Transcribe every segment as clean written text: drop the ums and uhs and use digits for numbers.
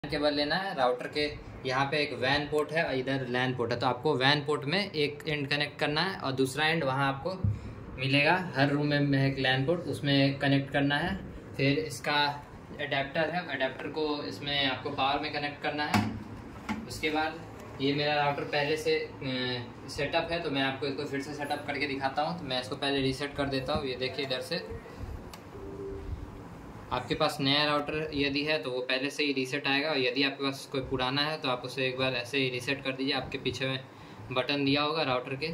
Cable लेना है router के। यहाँ पे एक वैन पोर्ट है और इधर लैन पोर्ट है, तो आपको वैन पोर्ट में एक एंड कनेक्ट करना है और दूसरा एंड वहाँ आपको मिलेगा। हर रूम में एक लैन पोर्ट, उसमें कनेक्ट करना है। फिर इसका अडेप्टर है, अडेप्टर को इसमें आपको पावर में कनेक्ट करना है। उसके बाद ये मेरा राउटर पहले से सेटअप है, तो मैं आपको इसको फिर से सेटअप करके दिखाता हूँ। तो मैं इसको पहले रीसेट कर देता हूँ। ये देखिए इधर से आपके पास नया राउटर यदि है तो वो पहले से ही रीसेट आएगा, और यदि आपके पास कोई पुराना है तो आप उसे एक बार ऐसे ही रीसेट कर दीजिए। आपके पीछे में बटन दिया होगा राउटर के।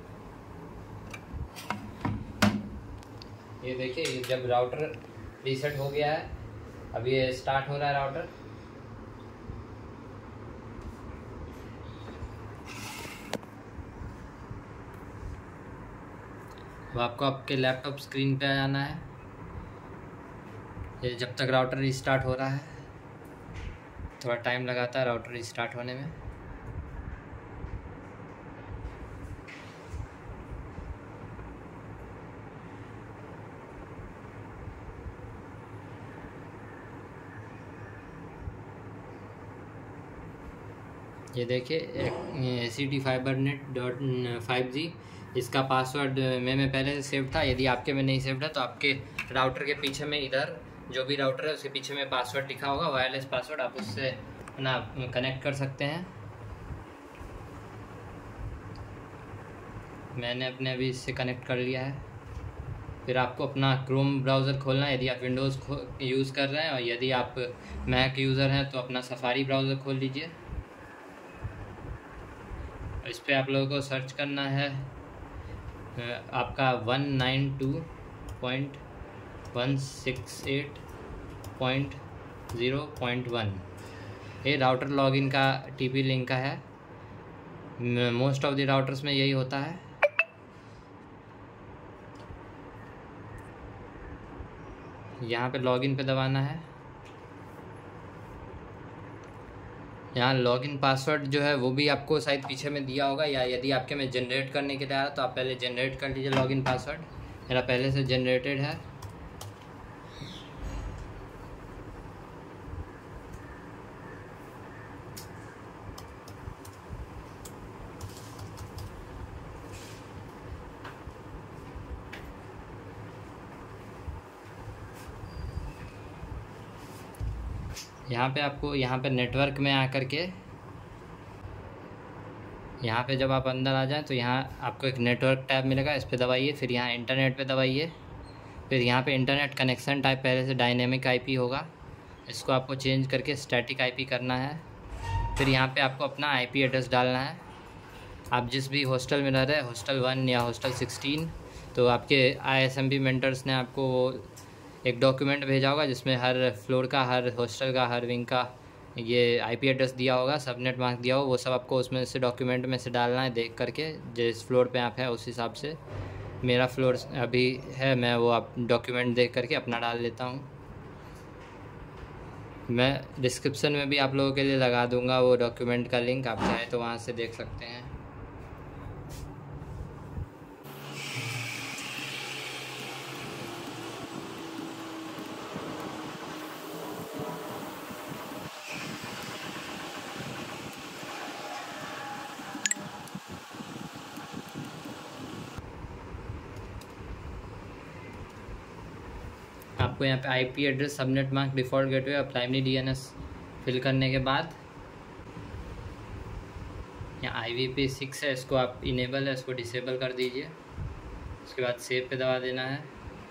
ये देखिए जब राउटर रीसेट हो गया है, अब ये स्टार्ट हो रहा है राउटर। तो आपको आपके लैपटॉप स्क्रीन पे आ जाना है। ये जब तक राउटर रीस्टार्ट हो रहा है, थोड़ा टाइम लगाता है राउटर रीस्टार्ट होने में। ये देखिए ACT FiberNet.5G इसका पासवर्ड में पहले से सेव था। यदि आपके में नहीं सेव है तो आपके राउटर के पीछे में इधर जो भी राउटर है उसके पीछे में पासवर्ड लिखा होगा, वायरलेस पासवर्ड, आप उससे अपना कनेक्ट कर सकते हैं। मैंने अपने अभी इससे कनेक्ट कर लिया है। फिर आपको अपना क्रोम ब्राउज़र खोलना है यदि आप विंडोज़ यूज़ कर रहे हैं, और यदि आप मैक यूज़र हैं तो अपना सफारी ब्राउज़र खोल लीजिए। इस पर आप लोगों को सर्च करना है आपका 192.168.0.1। ये राउटर लॉगिन का TP लिंक का है। मोस्ट ऑफ द राउटर्स में यही होता है। यहाँ पे लॉगिन पे दबाना है। यहाँ लॉगिन पासवर्ड जो है वो भी आपको शायद पीछे में दिया होगा, या यदि आपके में जनरेट करने के लिए आया तो आप पहले जनरेट कर लीजिए लॉगिन पासवर्ड। मेरा पहले से जनरेटेड है। यहाँ पे आपको यहाँ पे नेटवर्क में आकर के यहाँ पे जब आप अंदर आ जाएं तो यहाँ आपको एक नेटवर्क टैब मिलेगा, इस पर दबाइए। फिर यहाँ इंटरनेट पे दबाइए। फिर यहाँ पे इंटरनेट कनेक्शन टाइप पहले से डायनेमिक IP होगा, इसको आपको चेंज करके स्टैटिक IP करना है। फिर यहाँ पे आपको अपना IP एड्रेस डालना है। आप जिस भी हॉस्टल में रह रहे हैं, हॉस्टल 1 या हॉस्टल 16, तो आपके ISMB मेंटर्स ने आपको एक डॉक्यूमेंट भेजा होगा जिसमें हर फ्लोर का, हर हॉस्टल का, हर विंग का ये IP एड्रेस दिया होगा, सबनेट मार्क दिया होगा। वो सब आपको उसमें से डॉक्यूमेंट में से डालना है, देख करके जिस फ्लोर पे आप हैं उस हिसाब से। मेरा फ्लोर अभी है, मैं वो आप डॉक्यूमेंट देख करके अपना डाल लेता हूँ। मैं डिस्क्रिप्शन में भी आप लोगों के लिए लगा दूँगा वो डॉक्यूमेंट का लिंक, आप चाहे तो वहाँ से देख सकते हैं। आपको यहाँ पे IP address, subnet mark, default gateway और प्राइमरी DNS फिल करने के बाद यहाँ IPv6 है, इसको आप इनेबल है, इसको डिसेबल कर दीजिए। उसके बाद सेव पे दबा देना है।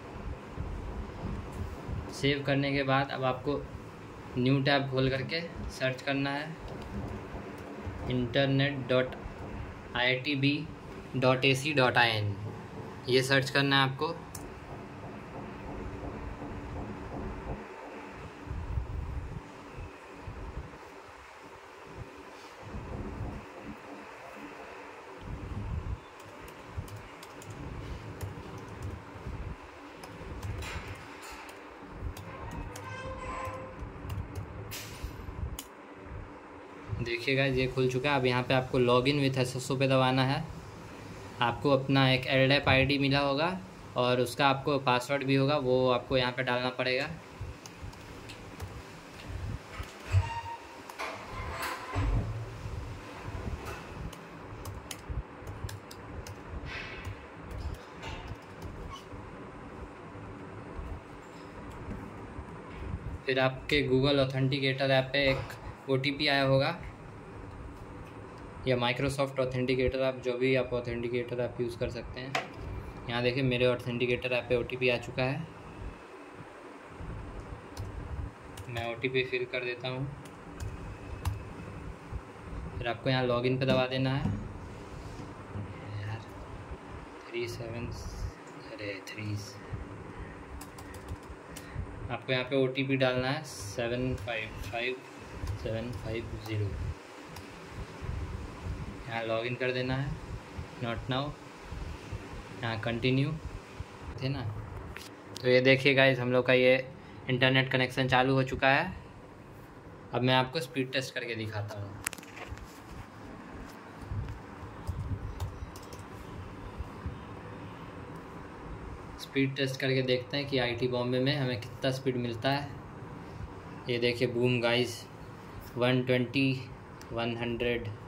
सेव करने के बाद अब आपको न्यू टैब खोल करके सर्च करना है internet.iitb.ac.in। ये सर्च करना है आपको। देखिएगा ये खुल चुका है। अब यहाँ पे आपको लॉगिन विथ SSO पे दबाना है। आपको अपना एक LDAP ID मिला होगा और उसका आपको पासवर्ड भी होगा, वो आपको यहाँ पे डालना पड़ेगा। फिर आपके गूगल ऑथेंटिकेटर ऐप पे एक OTP आया होगा, या माइक्रोसॉफ्ट ऑथेंटिकेटर ऐप, जो भी आप ऑथेंटिकेटर ऐप यूज़ कर सकते हैं। यहाँ देखिए मेरे ऑथेंटिकेटर ऐप पे OTP आ चुका है। मैं OTP फिल कर देता हूँ। फिर आपको यहाँ लॉगिन पे दबा देना है। यार 3 आपको यहाँ पे OTP डालना है 755750। यहाँ लॉगिन कर देना है, नॉट नाउ, यहाँ कंटिन्यू थे ना। तो ये देखिए गाइस, हम लोग का ये इंटरनेट कनेक्शन चालू हो चुका है। अब मैं आपको स्पीड टेस्ट करके दिखाता हूँ। स्पीड टेस्ट करके देखते हैं कि IT बॉम्बे में हमें कितना स्पीड मिलता है। ये देखिए बूम गाइस, 120, 100,